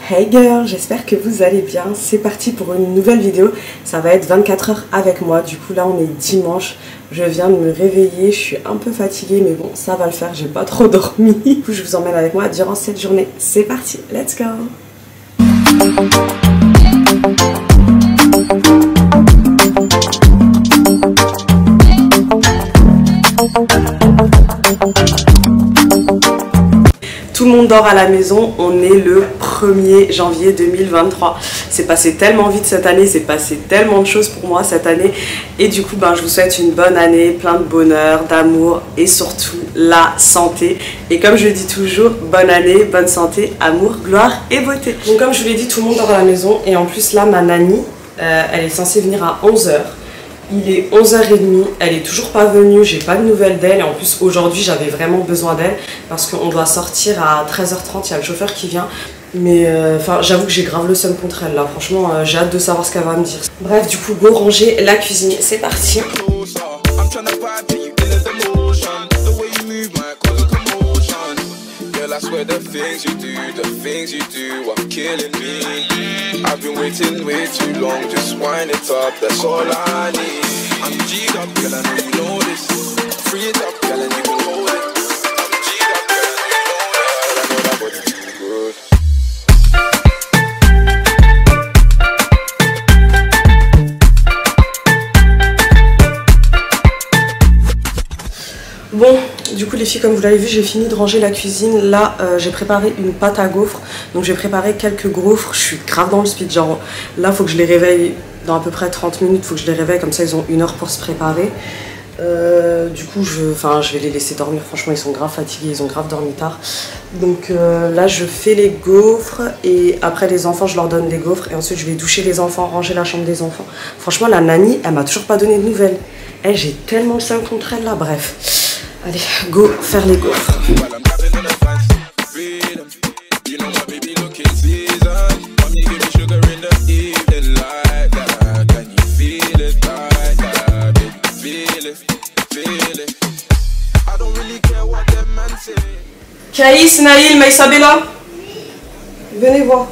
Hey girl, j'espère que vous allez bien. C'est parti pour une nouvelle vidéo. Ça va être 24 heures avec moi. Du coup là on est dimanche. Je viens de me réveiller. Je suis un peu fatiguée mais bon ça va le faire. J'ai pas trop dormi. Du coup je vous emmène avec moi durant cette journée. C'est parti, let's go. Tout le monde dort à la maison, on est le 1er janvier 2023. C'est passé tellement vite cette année, c'est passé tellement de choses pour moi cette année. Et du coup, je vous souhaite une bonne année, plein de bonheur, d'amour et surtout la santé. Et comme je dis toujours, bonne année, bonne santé, amour, gloire et beauté. Donc comme je vous l'ai dit, tout le monde dort à la maison. Et en plus là, ma nanny, elle est censée venir à 11 h. Il est 11h30, elle est toujours pas venue, j'ai pas de nouvelles d'elle et en plus aujourd'hui j'avais vraiment besoin d'elle parce qu'on doit sortir à 13h30, il y a le chauffeur qui vient. Mais j'avoue que j'ai grave le seum contre elle là, franchement j'ai hâte de savoir ce qu'elle va me dire. Bref, du coup go ranger la cuisine, c'est parti. I swear the things you do are killing me. I've been waiting way too long, just wind it up, that's all I need. I'm G'd up, girl, I know you know this. Free it up, girl, and you can hold it. I'm G'd up, girl, I know you know that. I know that body's too good. Bon, du coup les filles, comme vous l'avez vu, j'ai fini de ranger la cuisine. Là, j'ai préparé une pâte à gaufres. Donc j'ai préparé quelques gaufres. Je suis grave dans le speed, genre là, faut que je les réveille dans à peu près 30 minutes. Faut que je les réveille, comme ça ils ont 1 heure pour se préparer. Du coup, je vais les laisser dormir. Franchement, ils sont grave fatigués, ils ont grave dormi tard. Donc là, je fais les gaufres et après les enfants, je leur donne des gaufres. Et ensuite, je vais doucher les enfants, ranger la chambre des enfants. Franchement, la nanny, elle m'a toujours pas donné de nouvelles. Elle, j'ai tellement le seum contre elle là, bref. Allez, go faire les gaufres. Caïs, Naïl, Maïsabella, venez voir.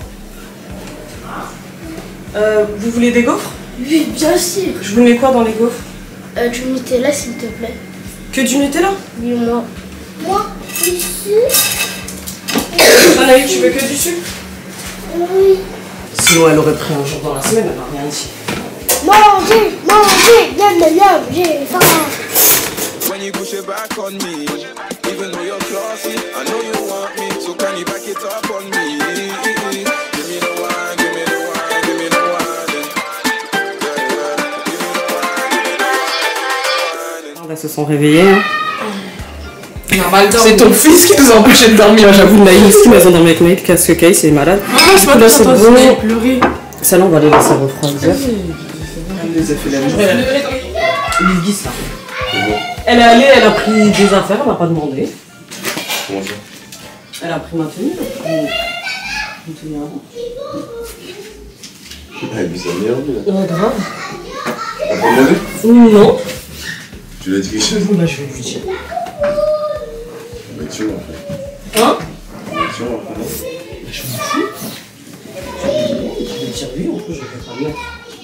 Vous voulez des gaufres? Oui, bien sûr. Je vous mets quoi dans les gaufres? Du Nutella, s'il te plaît. Que du Nutella? Oui, moi. Moi, ici. Naïl, tu veux que du sucre? Oui. Sinon, elle aurait pris un jour dans la semaine, elle m'a rien dit. Manger, manger, yam yam yam, j'ai faim. When you push it back on me, even though you're classy, I know you want me, so can you back it up on me? Give me the one, give me the one, give me the one. Give me the one, give me the one. Elles se sont réveillées. Hein. C'est ton fils qui nous a empêché de dormir. J'avoue, Naïl, ce qui m'a dormi avec Naïl, parce que Kay, c'est malade. Je peux pas c'est bon. Pleurer. Celle-là, on va les laisser refroidir. Elle les a fait la journée. Il glisse là. Elle est allée, elle a pris des affaires, on n'a pas demandé. Comment ça? Elle a pris ma tenue. Une tenue avant. Elle vous a merdé là. Grave. T'as pas demandé? Non. Tu l'as dit quelque chose? Bah, je vais lui dire. Bah, tu vois, en fait. Hein? Bah, tu vois, en fait. Je m'en fous. Je vais dire oui, en plus, je vais pas le mettre.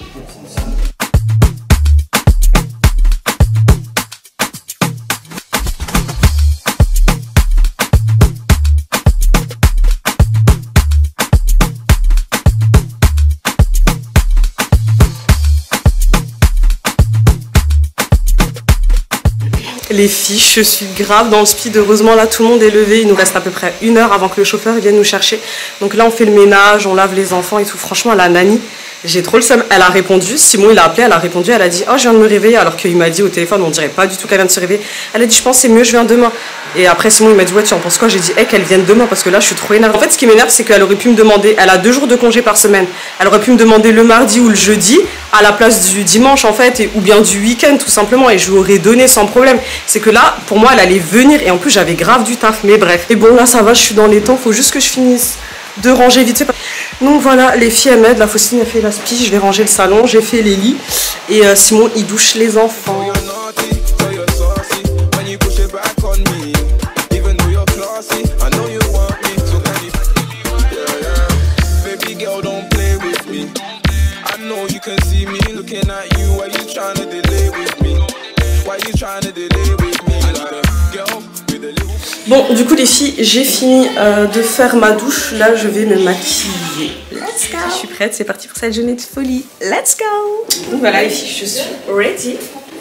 Les filles, je suis grave dans le speed. Heureusement, là, tout le monde est levé. Il nous reste à peu près 1 heure avant que le chauffeur vienne nous chercher. Donc là, on fait le ménage, on lave les enfants et tout. Franchement, la nanny, j'ai trop le seum. Elle a répondu. Simon, il a appelé, elle a répondu. Elle a dit « Oh, je viens de me réveiller ». Alors qu'il m'a dit au téléphone, on dirait pas du tout qu'elle vient de se réveiller. Elle a dit « Je pense que c'est mieux, je viens demain ». Et après, Simon, il m'a dit « Ouais, tu en penses quoi ?» J'ai dit hey, « qu'elle vienne demain parce que là, je suis trop énervée. » En fait, ce qui m'énerve, c'est qu'elle aurait pu me demander, elle a 2 jours de congé par semaine. Elle aurait pu me demander le mardi ou le jeudi à la place du dimanche, en fait, ou bien du week-end, tout simplement. Et je lui aurais donné sans problème. C'est que là, pour moi, elle allait venir. Et en plus, j'avais grave du taf. Mais bref. Et bon, là, ça va, je suis dans les temps. Faut juste que je finisse de ranger vite fait. Donc voilà, les filles elles m'aident, la Faustine a fait la spie, je vais ranger le salon, j'ai fait les lits et Simon il douche les enfants. looking at you. Why you trying to delay with me? Why you trying to delay with me? Girl with a little... Bon, du coup les filles, j'ai fini de faire ma douche. Là, je vais me maquiller. Let's go. Je suis prête, c'est parti pour cette journée de folie. Let's go. Donc voilà les filles, je suis ready.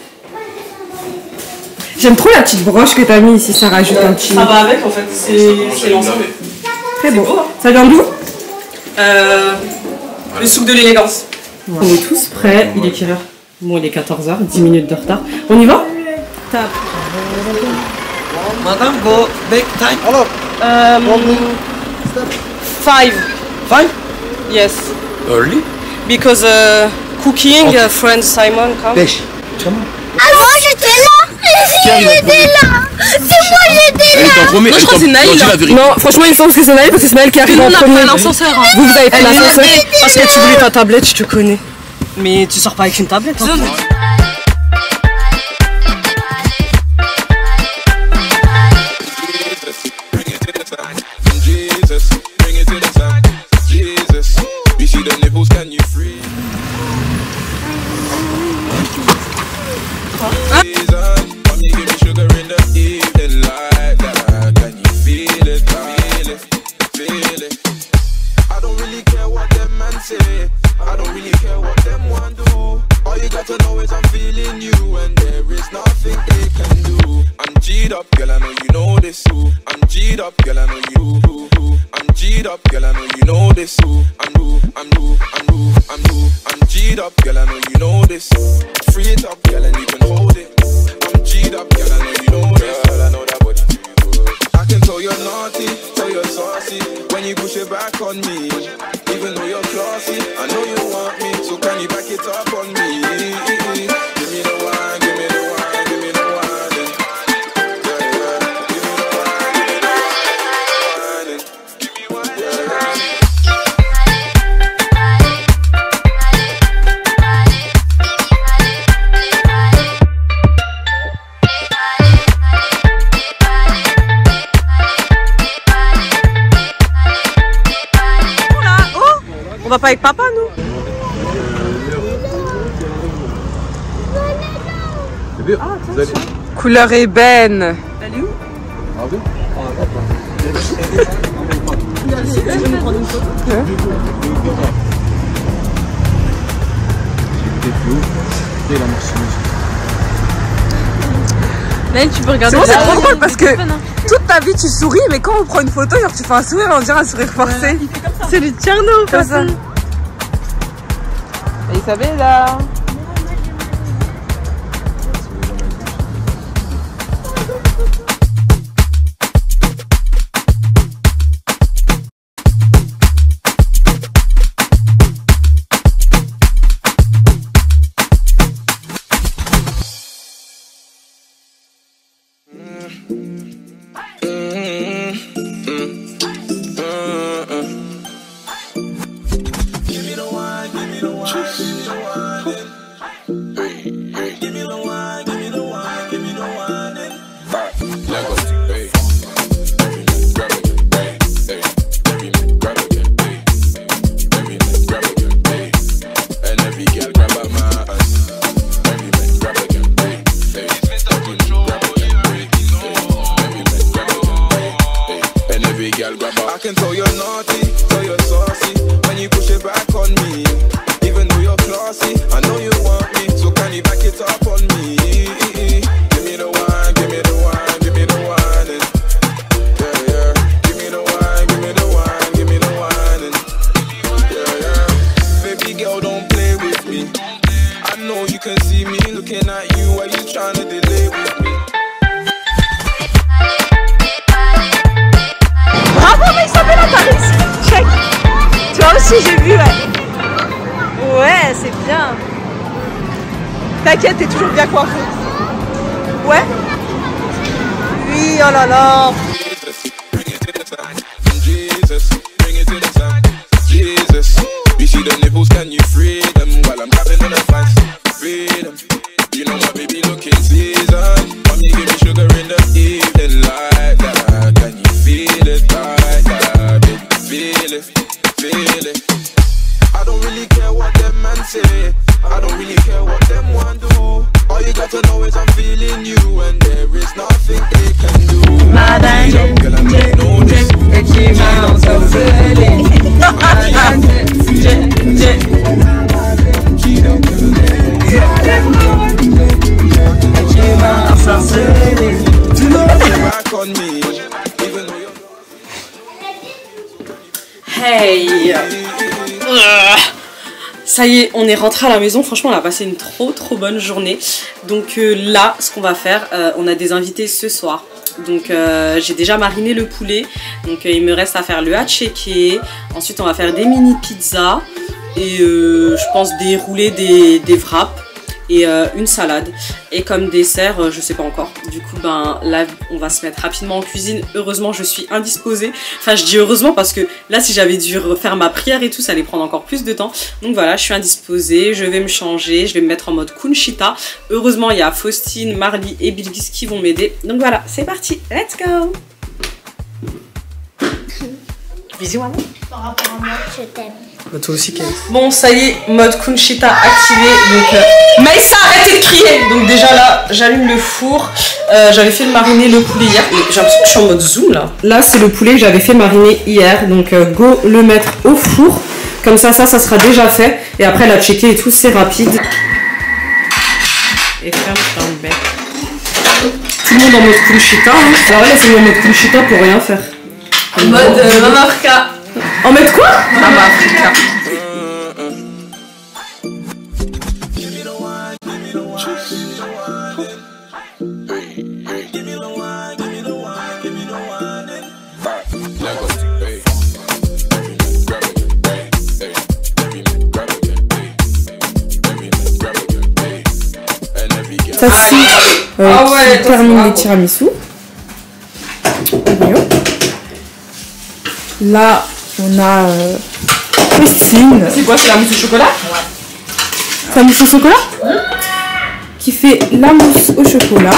J'aime trop la petite broche que t'as mis ici, ça rajoute un petit... Ça va avec en fait, c'est l'ensemble. Très beau. Beau, hein. Ça vient d'où? Le souk de l'élégance. On est tous prêts, il est quelle heure? Bon, il est 14h, 10 minutes de retard. On y va? Tape. Madame, go back time. Alors, 5. 5? Yes. Early? Because cooking, friend Simon come. Pêche. Ah, moi j'étais là. J'étais là. C'est moi j'étais là. Moi je crois que c'est Naïl. Non, franchement, il me semble que c'est Naïl parce que c'est Naïl qui arrive en premier. l'ascenseur. Vous avez pris l'ascenseur. Parce que tu voulais ta tablette, je te connais. Mais tu sors pas avec une tablette. Hein. Jesus, bring it to the top. Jesus, you see the nipples, can you free? Jesus, come you give me sugar in the evening like that. Can you feel it, feel it, feel it? I don't really care what them man say. I don't really care what them want do. All you got to know is I'm feeling you, and there is nothing they can do. I'm G'd up, girl, I know you know this too. I'm G'd up, girl, I know you. I'm G'd up, girl, I know you know this too. I'm G'd up, girl, I know you know this. Free it up, girl, and you can hold it. I'm G'd up, girl, I know you know this. Girl, I know that body too good. I can tell you're naughty, tell you're saucy when you push it back on me. Even though you're classy, I know you want me, so can you back it up on me? Give me the wine, give me the wine, give me the wine. Yeah, yeah. Give me the wine, give me the wine. Give me wine, yeah. On va pas avec papa, nous? Couleur ébène. Elle est où? Naïl, tu peux regarder. C'est trop drôle parce que toute ta vie tu souris, mais quand on prend une photo, genre tu fais un sourire, on dirait un sourire forcé. C'est du Tcherno, comme ça. Isabella. I can tell you're naughty, tell you're saucy when you push it back on me. Even though you're classy, I know you want me, so can you back it up on me? Give me the wine, give me the wine, give me the wine, and yeah, yeah. Give me the wine, give me the wine, give me the wine, and yeah, yeah. Baby girl, don't play with me. I know you can see me looking at you. Why you trying to delay with me? Bravo, mais Isabella, t'as réussi. Check. Toi aussi, j'ai vu, ouais. Ouais, c'est bien. T'inquiète, t'es toujours bien coiffée. Ouais. Oui, oh là là. Jesus, bring it to the top. Jesus, you see the nipples, can you free them while I'm tapping on the fans? Freedom, you know my baby looking seasoned. Come you give me sugar in the evening like that. Can you feel it like that, baby? Feel it, feel it. I don't really care what them man say. I don't really care. Ça y est, on est rentré à la maison. Franchement, on a passé une trop bonne journée. Donc là, ce qu'on va faire, on a des invités ce soir. Donc j'ai déjà mariné le poulet. Donc il me reste à faire le hatcheke. Ensuite, on va faire des mini pizzas. Et je pense dérouler des wraps. Et une salade. Et comme dessert, je sais pas encore. Du coup, ben là, on va se mettre rapidement en cuisine. Heureusement, je suis indisposée. Enfin, je dis heureusement parce que là, si j'avais dû refaire ma prière et tout, ça allait prendre encore plus de temps. Donc voilà, je suis indisposée. Je vais me changer. Je vais me mettre en mode Kunshita. Heureusement, il y a Faustine, Marly et Bilgis qui vont m'aider. Donc voilà, c'est parti. Let's go. Bisous, maman. Par rapport à moi, je t'aime. Bah toi aussi, Kate. Bon, ça y est, mode Kunshita activé. Donc, Maïssa, arrêtez de crier. Donc déjà là, j'allume le four. J'avais fait mariner le poulet hier. J'ai l'impression que je suis en mode zoom là. Là, c'est le poulet que j'avais fait mariner hier. Donc go le mettre au four. Comme ça sera déjà fait. Et après, la checker et tout, c'est rapide. Et ferme le bec. Tout le monde en mode Kunshita. Hein. Alors là, c'est en mode Kunshita pour rien faire. En mode Mama Africa. En mode quoi? Mama Africa. Ça c'est termine les tiramisu. Là, on a Christine. C'est quoi? C'est la mousse au chocolat? Ouais. C'est la mousse au chocolat qui fait la mousse au chocolat.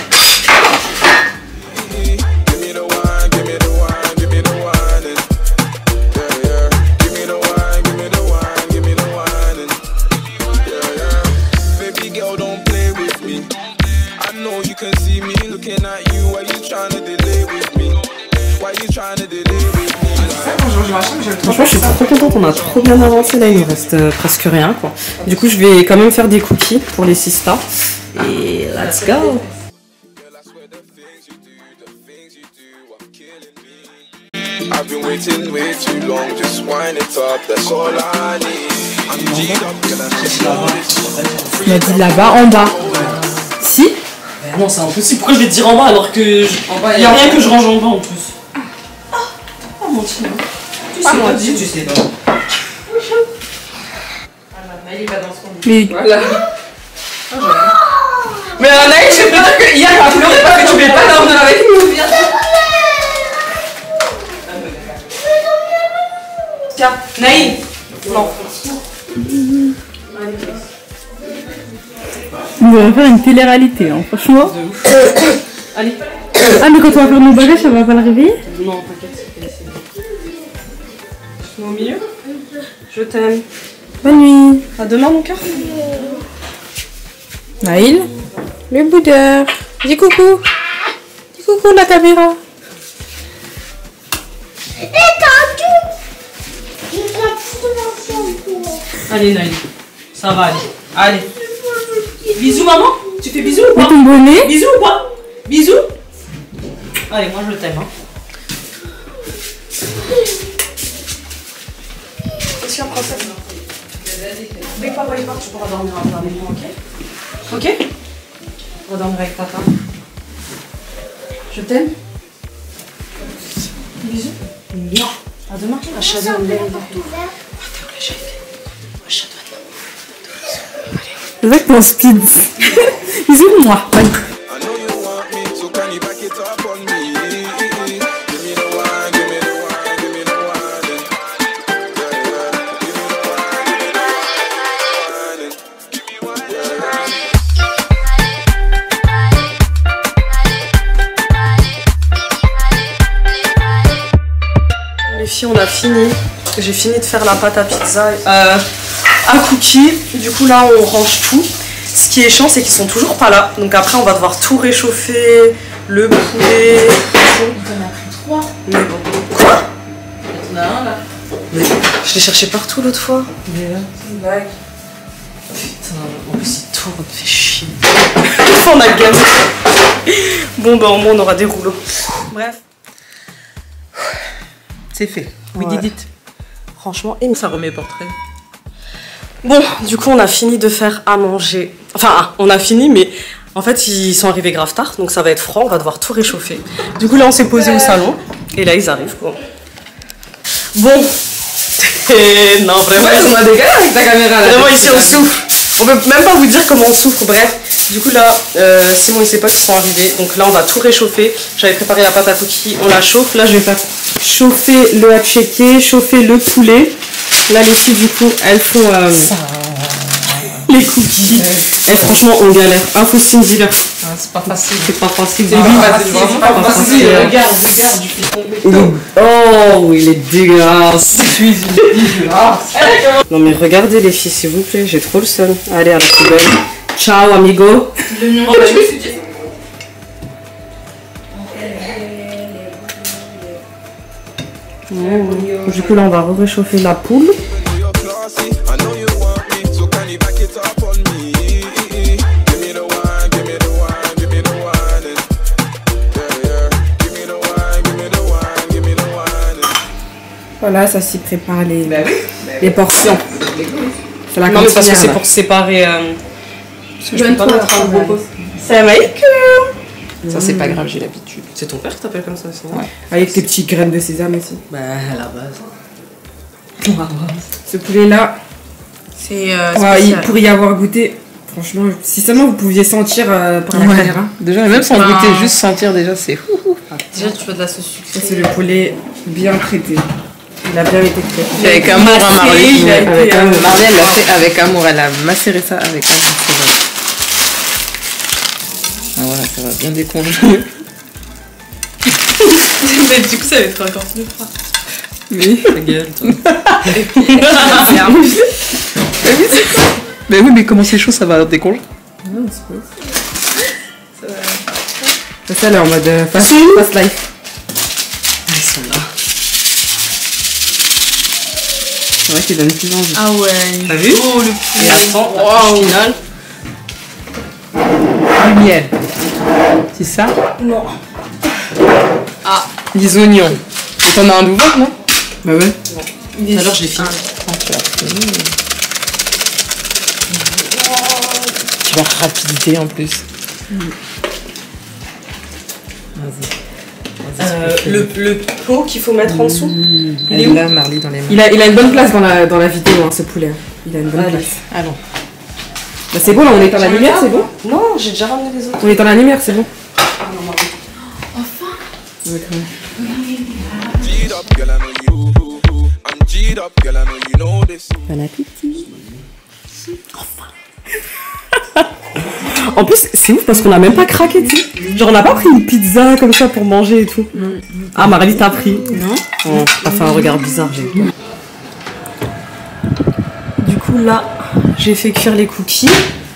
Franchement, je suis trop contente, on a trop bien avancé là, il nous reste presque rien quoi. Du coup, je vais quand même faire des cookies pour les sistas. Et let's go! Il a dit là-bas, en bas. Si? Non, c'est impossible. Pourquoi je vais te dire en bas alors que il n'y a rien que je range en bas en plus? Oh mon dieu. Tu sais moi dire, tu sais pas. Mais voilà. Mais Anaïs, je peux dire que hier, tu pleurais pas que tu voulais pas dormir avec nous. Tiens, Naïm. Non. on va faire une télé-réalité, hein, franchement. Allez. Ah, mais quand on va faire nos bagages, ça va pas le réveiller? Non, t'inquiète, c'est Je suis au milieu. Je t'aime. Bonne nuit. À demain, mon cœur. Naïl, le boudeur. Dis coucou. Dis coucou la caméra. Allez, Naïl. Ça va aller. Allez. Bisous, maman. Tu fais bisous ou Mets pas? ton bonnet. Bisous ou pas? Bisous. Allez, moi je t'aime. Hein. Tiens, princesse. Mais papa, il part, tu pourras dormir avec moi, ok? Ok? On va dormir avec papa. Je t'aime. Bisous. Non. À demain. À Shadow. C'est vrai que ton speed. Bisous de moi. Bye. Les filles, on a fini. J'ai fini de faire la pâte à pizza à cookies. Du coup, là, on range tout. Ce qui est chiant, c'est qu'ils sont toujours pas là. Donc après, on va devoir tout réchauffer. Le poulet. On a pris 3. Mais bon. Quoi? On a un là. Mais je l'ai cherché partout l'autre fois. Mais là, c'est une blague. Putain, en plus, il tourne, fait chier. On a gagné. Bon, bah, au moins, on aura des rouleaux. Bref. C'est fait. We did it. Franchement, Ça remet portrait. bon, du coup, on a fini de faire à manger. Enfin, on a fini, mais en fait, ils sont arrivés grave tard, donc ça va être froid, on va devoir tout réchauffer. Du coup, là, on s'est posé au salon, et là, ils arrivent, quoi. Bon. Non, vraiment. Ouais, on a des gars avec ta caméra là. Vraiment, ici, on souffre. On peut même pas vous dire comment on souffre, bref. Du coup, là, Simon et ses potes sont arrivés, donc là, on va tout réchauffer. J'avais préparé la pâte à cookies, on la chauffe. Là, je vais faire chauffer le hatcheké, chauffer le poulet. Là, les filles, du coup, elles font les cookies. Et franchement, on galère. Info Cindy, là. C'est pas facile. C'est pas facile. C'est pas facile. Regarde, tu fais tomber. Oh, il est dégueulasse. Non, mais regardez, les filles, s'il vous plaît. J'ai trop le seum. Allez, à la poubelle. Ciao, amigo. Le nom. Du coup, là, on va réchauffer la poule. You're classy, I know you want me, so can you back it up on me? Give me the wine, give me the wine, give me the wine. Yeah, yeah. Give me the wine, give me the wine, give me the wine. Voilà, ça s'y prépare les portions. C'est la Non, mais parce que cantinière, c'est là. pour séparer. Parce que je peux pas Bonne mettre un fois, gros pot. C'est Mike. Ça, c'est pas grave, j'ai l'habitude. C'est ton père qui t'appelle comme ça, sinon? Ouais. Avec tes petites graines de sésame aussi. Bah, à la base. Ce poulet-là, C'est pour y avoir goûté, franchement, si seulement vous pouviez sentir par la caméra. Déjà, même sans goûter, juste sentir déjà, c'est fou. Déjà, tu veux de la sauce Ça, sucrée. c'est le poulet bien traité. Il a bien été traité. Avec amour à Marley. il a été, Avec amour. Marley, elle l'a fait avec amour. Elle a macéré ça avec amour. C'est bon. Ah, voilà, ça va bien décongeler. Mais du coup, ça va être encore plus froid. Oui. Ta gueule, toi. Mais oui, mais comment c'est chaud, ça va décongeler. Ça, là, en mode fast life. Ils sont là. C'est vrai qu'il donne plus envie. Ah ouais. T'as vu? Oh, le Et à 100, la touche finale. Du miel. C'est ça? Non. Ah, des oignons. Et t'en as un d'ouvert, non? Bah ouais. Tout à l'heure, je l'ai fini. Tu vas rapidité en plus. Le pot qu'il faut mettre en dessous. Il est là, Marley, dans les mains. Il a une bonne place dans la vidéo, hein, ce poulet. Il a une bonne Allez. place. Allons. Bah, c'est bon, là, on est dans la lumière, c'est bon? Non, j'ai déjà ramené les autres. On est dans la lumière, c'est bon. G'd up, girl, I know you. I'm G'd up, girl, I know you know this. Bon appétit. En plus, c'est ouf parce qu'on a même pas craqué, tu sais. Genre, on n'a pas pris une pizza comme ça pour manger et tout. Ah, Marley, t'as pris? Non. Oh, t'as fait un regard bizarre, j'ai. Du coup, là, j'ai fait cuire les cookies.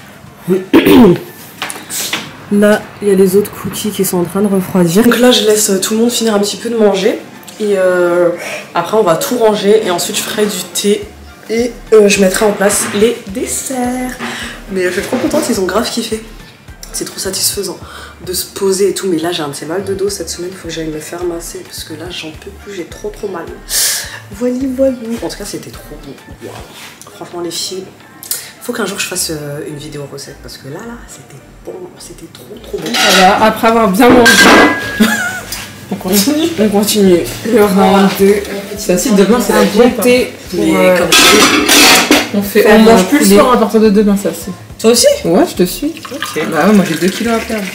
Là, il y a les autres cookies qui sont en train de refroidir. Donc là, je laisse tout le monde finir un petit peu de manger. Et après, on va tout ranger. Et ensuite, je ferai du thé. Et je mettrai en place les desserts. Mais je suis trop contente, ils ont grave kiffé. C'est trop satisfaisant de se poser et tout. Mais là, j'ai un petit mal de dos cette semaine. Il faut que j'aille me faire masser. Parce que là, j'en peux plus. J'ai trop mal. Voilà. En tout cas, c'était trop bon. Wow. Franchement, les filles, faut qu'un jour je fasse une vidéo recette. Parce que là, c'était bon. C'était trop bon. Voilà, après avoir bien mangé, on continue. Le round 2. Ça aussi, demain, c'est la Un vie. bon thé pour, Mais comme On mange plus le soir à partir de demain, ça c'est. toi aussi? Ouais, je te suis. Ok. Bah ouais, moi j'ai 2 kilos à perdre.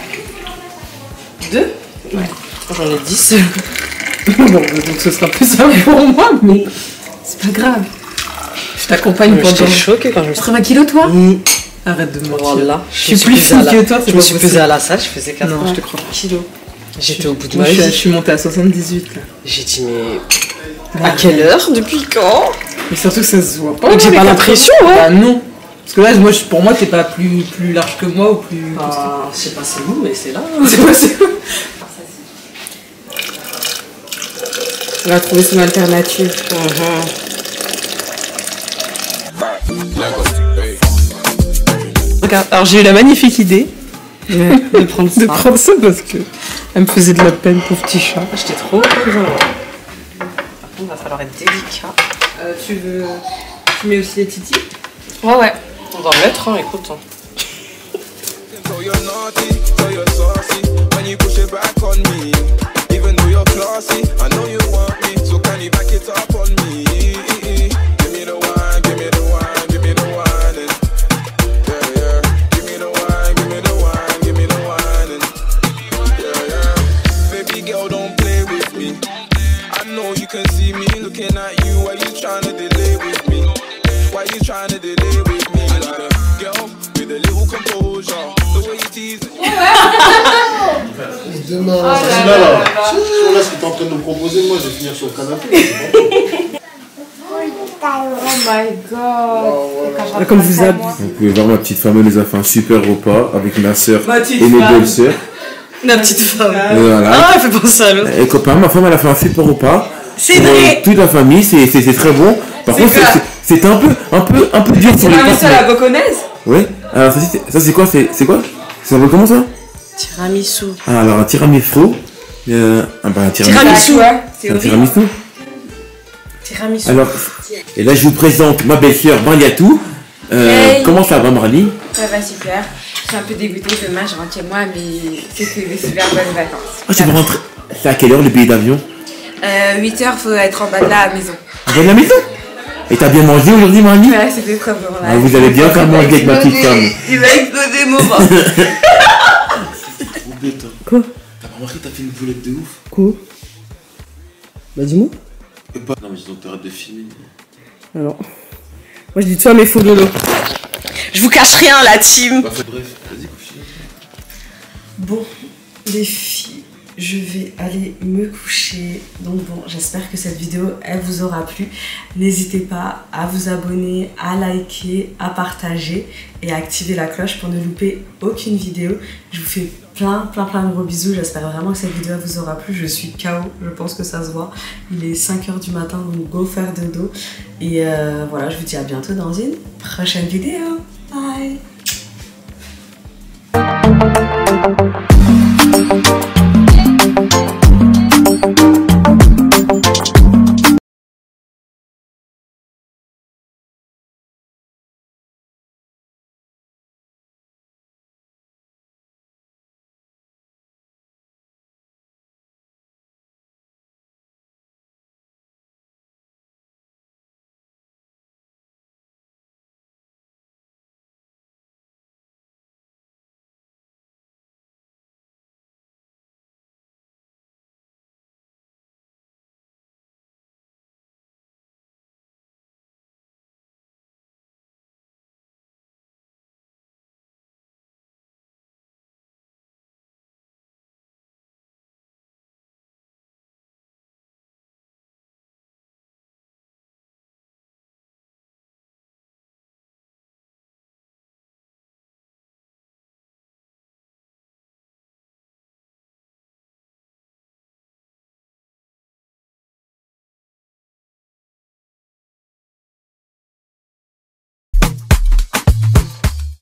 2? Ouais. J'en ai 10. Bon, donc ce sera plus simple pour moi, mais c'est pas grave. Je t'accompagne pendant. J'étais choquée quand je me suis 80 kilos toi? Arrête de me mentir. Voilà. Je suis plus fine que toi, c'est Je me pas suis possible. pesée à la salle, je faisais 80 Non, je te crois. kilos. J'étais au bout de Moi ma je vie. suis montée à 78 là. J'ai dit, mais à quelle heure? Depuis quand? Mais surtout que ça se voit pas. Et que j'ai les pas 80. l'impression, ouais. Bah non. Parce que là, moi, pour moi, t'es pas plus large que moi ou plus. Ah, je sais pas c'est où, mais c'est là. C'est possible. On va trouver son alternative. Regarde, alors j'ai eu la magnifique idée De prendre ça. de prendre ça parce que elle me faisait de la peine, pauvre petit chat. J'étais trop contente. Par contre, il va falloir être délicat. Tu mets aussi les titis? Ouais. On va en mettre, hein, écoute. Hein. So you're naughty, so you're saucy. When you push it back on me, even though you're classy, I know you want me, so can you back it up on me? Give me the wine, give me the wine, give me the wine, and yeah. Give me the wine, give me the wine, give me the wine, and yeah. Baby girl, don't play with me. I know you can see me looking at you. Why you trying to delay with me? Why you trying to delay with me? Like a girl with a little composure. Demain, là, ce que t'es en train de nous proposer, moi je vais finir sur le canapé. Oh my god. Comme vous avez. Vous pouvez voir, ma petite femme, elle nous a fait un super repas avec ma soeur petite et mes femme. belles sœurs. La petite femme. Voilà. Ah, elle fait penser à l'autre. Et copain, ma femme, elle a fait un super repas. C'est Pour, vrai. toute la famille, c'est très bon. Par contre, c'était un peu dur sur les pâtes. C'est la boconaise? Ouais. Alors ça c'est quoi? C'est quoi? Ça s'appelle comment ça? Tiramisu. Ah, alors un tiramisu. Un Tiramisu. C'est Un horrible. tiramisu. Tiramisu. Alors, et là je vous présente ma belle-sœur Marliatou. Hey. Comment ça va, Marly? Ça va super. Je suis un peu dégoûtée, demain je rentre chez moi, mais c'était des super bonnes vacances. Ah, tu vas rentrer. C'est à quelle heure le billet d'avion? 8h, faut être en bas de la maison. À la maison? Et t'as bien mangé aujourd'hui, Marly? Ouais, c'était très bon. Ah, vous avez bien faire manger avec ma petite femme. Il va exploser mon ventre. Quoi? T'as pas remarqué, t'as fait une boulette de ouf? Quoi? Bah dis-moi. Non mais sinon t'arrêtes de filmer. Alors. Moi je dis toi mes faux dodo. Je vous cache rien, la team. Bref, vas-y, couche. Bon, les filles, je vais aller me coucher. Donc bon, j'espère que cette vidéo, elle vous aura plu. N'hésitez pas à vous abonner, à liker, à partager et à activer la cloche pour ne louper aucune vidéo. Je vous fais plein de gros bisous. J'espère vraiment que cette vidéo vous aura plu. Je suis KO, je pense que ça se voit. Il est 5h du matin, donc go faire dodo. Et voilà, je vous dis à bientôt dans une prochaine vidéo. Bye.